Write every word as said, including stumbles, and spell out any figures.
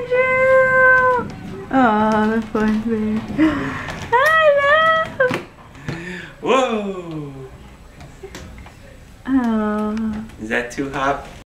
Andrew! Oh, the poor bear. Hello! Whoa! Oh. Is that too hot?